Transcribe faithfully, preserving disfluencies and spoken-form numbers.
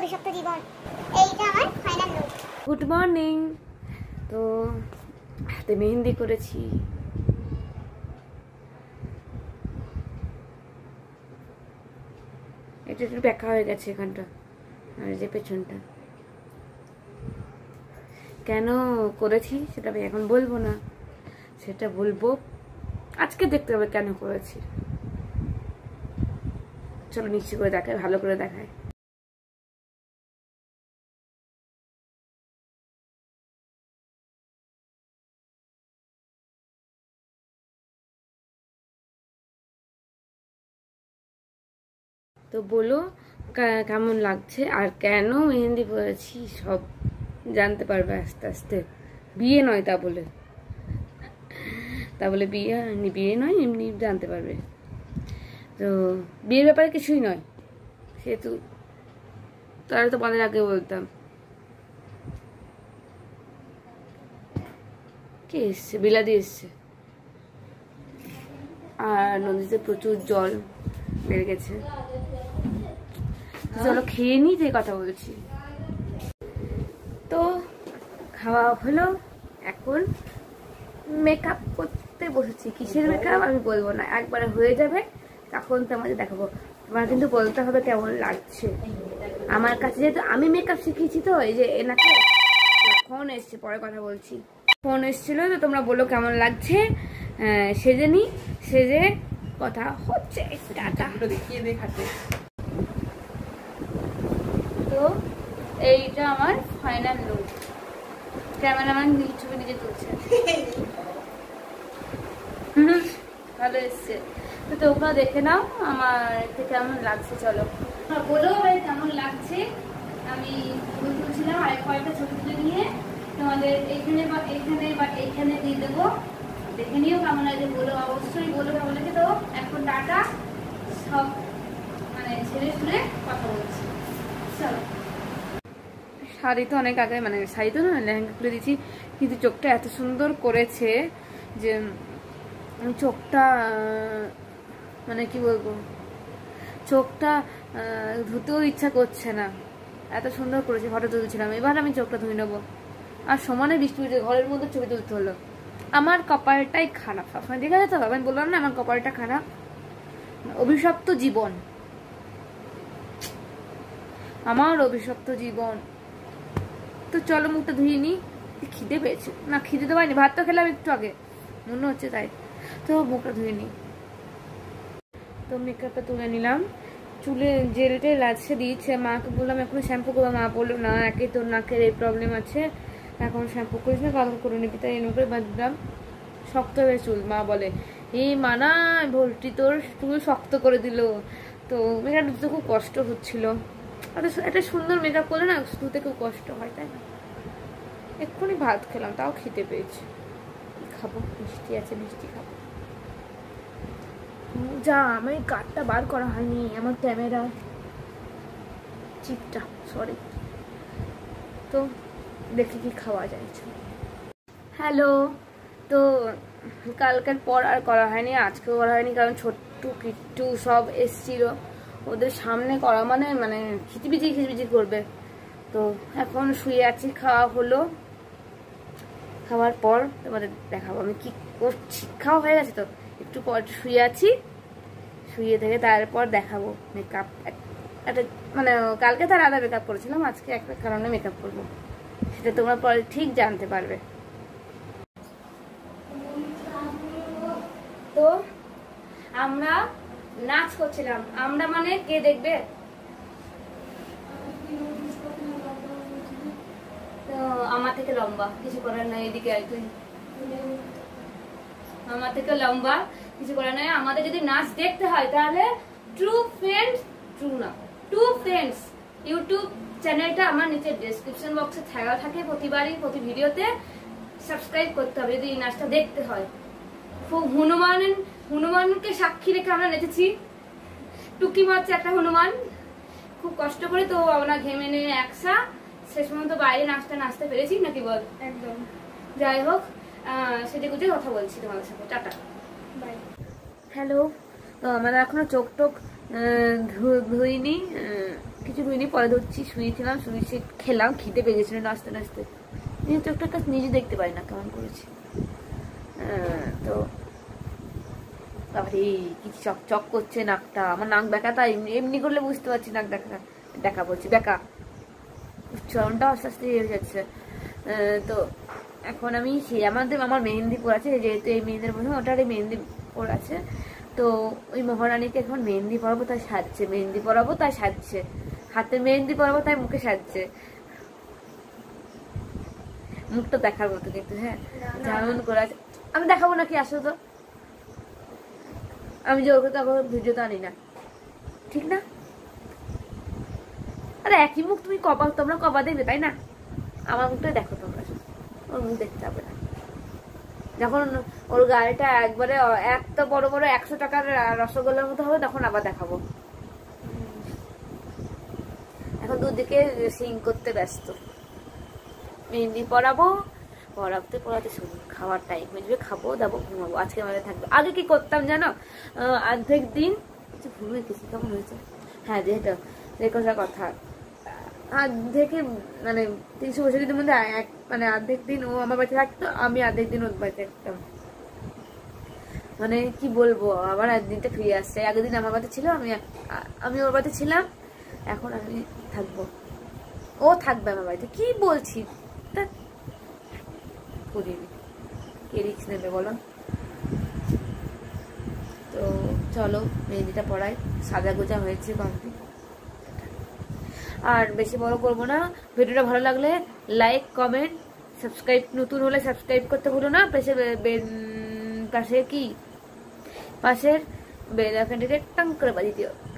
অভিশপ্ত জীবন, এইটা আমার ফাইনাল লুক। Good morning. তো হাতে মেহেন্দি করেছি, এটা একটু ব্যাকা হয়ে গেছে এখানটা, আর যে পেছনটা কেন করেছি সেটা আমি এখন বলবো না, সেটা বলবো আজকে, দেখতে হবে কেন করেছি। চলো নিশ্চয় করে দেখায়, ভালো করে দেখায়। তো বলো কেমন লাগছে আর কেন মেহেন্দি পরেছি, সব জানতে পারবে আস্তে আস্তে। বিয়ে নয় তা বলে, তা বলে বিয়ে বিয়ে নয়, এমনি জানতে পারবে। তো বিয়ের ব্যাপারে কিছুই নয়, সেহেতু তারা তো তোমাদের আগে বলতাম। কে এসছে? বিলাদি এসছে। আর নদীতে প্রচুর জল বেড়ে গেছে। চলো খেয়ে নি, যে কথা বলছি। তো খাওয়া হলো, এখন মেকআপ করতে বসেছি। কিসের মেকআপ আমি বলবো না, একবারে হয়ে যাবে তখন তোমাদের দেখাবো। তোমার কিন্তু বলতে হবে কেমন লাগছে। আমার কাছে যেহেতু আমি মেকআপ শিখিয়েছি, তো এই যে এনাকে ফোন এসছে, পরে কথা বলছি। ফোন এসছিল, তো তোমরা বলো কেমন লাগছে। সেজে নি, সেজে কথা হচ্ছে। দেখিয়ে দেখাতে। তো এইটা আমার ফাইনাল লুক। ক্যামেরাম্যান ছবি নিজে তুলছে, ভালো এসছে। তো তোমরা দেখে নাও আমার কেমন লাগছে। চলো বলো ভাই কেমন লাগছে। আমি ছবি তুলছিলাম, আরেক কয়েকটা ছবি তুলে নিয়ে তোমাদের এখানে বা এখানে বা এইখানে দিয়ে দেবো, দেখে নিও কেমন লাগে। বলো, অবশ্যই বলো কেমন লাগে। তো এখন টাটা, সব মানে ছেড়ে শুনে কথা বলছি। চলো। শাড়ি তো অনেক আগে, মানে শাড়ি তো না, লেহেঙ্গা খুলে দিয়েছি, কিন্তু চোখটা এত সুন্দর করেছে যে চোখটা মানে কি বলবো, চোখটা ধুতেও ইচ্ছা করছে না, এত সুন্দর করেছে। ফটো তুলছিলাম, এবার আমি চোখটা ধুয়ে নেবো। আর সমানে বৃষ্টি হয়েছে, ঘরের মধ্যে ছবি তুলতে হলো। আমার কপালটাই খারাপ সবসময়, ঠিক আছে? তো আমি বললাম না আমার কপালটা খারাপ, অভিশপ্ত জীবন, আমার অভিশপ্ত জীবন। তো চলো মুখটা ধুয়ে নি, খিদে পেয়েছে না, খিদে তো পাইনি, ভাত তো খেলাম একটু আগে, মনে হচ্ছে তাই। তো মুখটা ধুয়ে নি। তো মেকআপটা তুলে নিলাম, চুলে জেল টেল আছে দিয়েছে। মাকে বললাম এখন শ্যাম্পু করবো, মা বললো না, একে তোর নাকের এই প্রবলেম আছে, এখন শ্যাম্পু করিস না, কারণ করে নিবি। তাই এনে করে বাঁধলাম, শক্ত হয়ে চুল। মা বলে এই মানা ভোল্টি তোর চুল শক্ত করে দিল। তো মেকআপ দিতে খুব কষ্ট হচ্ছিল, একটা সুন্দর মেকআপ করলে না ধুতে খুব কষ্ট হয়, তাই না? এক্ষুনি ভাত খেলাম, তাও খেতে পেয়েছি। খাবো, মিষ্টি আছে, মিষ্টি খাবো। যা আমার কার্ডটা বার করা হয়নি, আমার ক্যামেরা চিপটা, সরি। তো দেখি কি খাওয়া যায়। হ্যালো। তো কালকের পর আর করা হয়নি, আজকেও করা হয়নি, কারণ ছোট্টু কিট্টু সব এসছিল, ওদের সামনে করা মানে মানে খিচিবিচি খিচিবিচি করবে। তো এখন শুয়ে আছি, খাওয়া হলো, খাওয়ার পর তোমাদের দেখাবো আমি কি করছি। খাওয়া হয়ে গেছে, তো একটু পর শুয়ে আছি, শুয়ে থেকে তারপর দেখাবো মেকআপ। একটা মানে কালকে তার আলাদা মেকআপ করেছিলাম, আজকে একটা কারণে মেকআপ করবো, সেটা তোমরা পরে ঠিক জানতে পারবে। তো আমরা নাচ করছিলাম, আমরা মানে কে দেখবে। তো আমার থেকে লম্বা, কিছু করার নাই, এদিকে আয় তুই, আমার থেকে লম্বা, কিছু করার নাই। আমাদের যদি নাচ দেখতে হয় তাহলে ট্রু ফ্রেন্ডস, ট্রু না টু ফ্রেন্ডস ইউটিউব চ্যানেলটা আমার নিচে ডেসক্রিপশন বক্সে থাকা থাকে, প্রতিবারই প্রতি ভিডিওতে সাবস্ক্রাইব করতে হবে যদি এই নাচটা দেখতে হয়। হনুমান হনুমানকে সাক্ষী রেখে আমরা নেচেছি, টুকি মারছে একটা হনুমান, খুব কষ্ট করে। তো আমরা ঘেমে নিয়ে একসা শেষ পর্যন্ত বাইরে নাচটা নাচতে পেরেছি, নাকি বল? একদম। যাই হোক, সেটা গুজে কথা বলছি তোমাদের সাথে, টাটা বাই। হ্যালো। তো আমরা এখনো চোখ টোক ধুইনি, কিছু ধুইনি, পরে ধরছি। শুয়েছিলাম, শুয়েছি, খেলাম, খিদে পেয়ে গেছিল নাচতে নাচতে। যেহেতু একটা কাজ নিজে দেখতে পারি না কেমন করেছি। তো তারপরে কি চক চক করছে নাকটা, আমার নাক বেঁকা, তাই এমনি করলে বুঝতে পারছি নাক দেখা দেখা বলছি বেঁকা, উচ্চারণটা আস্তে আস্তে হয়ে যাচ্ছে। তো এখন আমি সেই আমাদের আমার মেহেন্দি পড়াচ্ছে, যেহেতু এই মেহেন্দির মধ্যে ওটারই মেহেন্দি পড়াচ্ছে, তো ওই মহারানীকে এখন মেহেন্দি পরাবো তাই সাজছে, মেহেন্দি পরাবো তাই সাজছে, হাতে মেহেন্দি পরাবো তাই মুখে সাজছে। মুখটা দেখার মতো কিন্তু, হ্যাঁ যেমন করে আছে। আমি দেখাবো নাকি, আসো তো, আমি জোর করতে ভিডিও তো আনি না, ঠিক না? আরে একই মুখ, তুমি কপা, তোমরা কপা দেখবে তাই না? আমার মুখটা দেখো তোমরা, ওর মুখ দেখতে হবে না। যখন ওর গাড়িটা একবারে একটা বড় বড় একশো টাকার রসগোল্লার মতো হবে তখন আবার দেখাবো। এখন দুদিকে সিং করতে ব্যস্ত। মেহেন্দি পরাবো, পড়াতে পড়াতে শুরু, খাওয়ার টাইম হয়ে খাবো দাবো, ঘুমাবো। আজকে আমাদের থাকবে। আগে কি করতাম জানো, অর্ধেক দিন ভুলে গেছি কেমন হয়েছে, হ্যাঁ যেটা রেখা কথা, অর্ধেকে মানে তিনশো বছরের মধ্যে এক মানে অর্ধেক দিন ও আমার বাড়িতে থাকতো, আমি অর্ধেক দিন ওর বাড়িতে থাকতাম। মানে কি বলবো, আবার একদিনটা ফিরে আসছে। আগের দিন আমার বাড়িতে ছিল, আমি আমি ওর বাড়িতে ছিলাম, এখন আমি থাকবো, ও থাকবে আমার বাড়িতে। কি বলছি, কে রিক্স নেবে বলো? তো চলো মেহেন্দিটা পড়াই, সাজা গোজা হয়েছে কমপ্লিট। আর বেশি বড় করবো না। ভিডিওটা ভালো লাগলে লাইক, কমেন্ট, সাবস্ক্রাইব, নতুন হলে সাবস্ক্রাইব করতে ভুলো না। পাশে পাশে কি পাশের বেল আইকনটিতে টাং করে বাজিয়ে দিও।